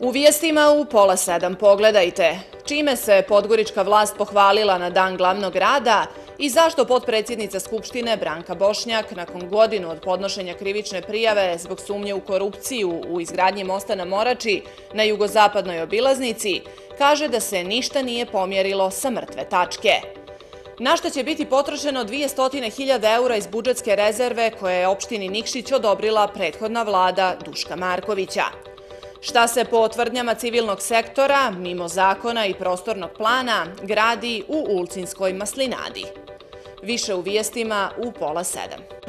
U vijestima u 6:30 pogledajte čime se podgorička vlast pohvalila na dan glavnog grada i zašto potpredsjednica Skupštine Branka Bošnjak nakon godinu od podnošenja krivične prijave zbog sumnje u korupciju u izgradnji mosta na Morači na jugozapadnoj obilaznici kaže da se ništa nije pomjerilo sa mrtve tačke. Na šta će biti potrošeno 200.000 eura iz budžetske rezerve koje je opštini Nikšić odobrila prethodna vlada Duška Markovića. Šta se po tvrdnjama civilnog sektora, mimo zakona i prostornog plana, gradi u Ulcinskoj maslinadi? Više u vijestima u 6:30.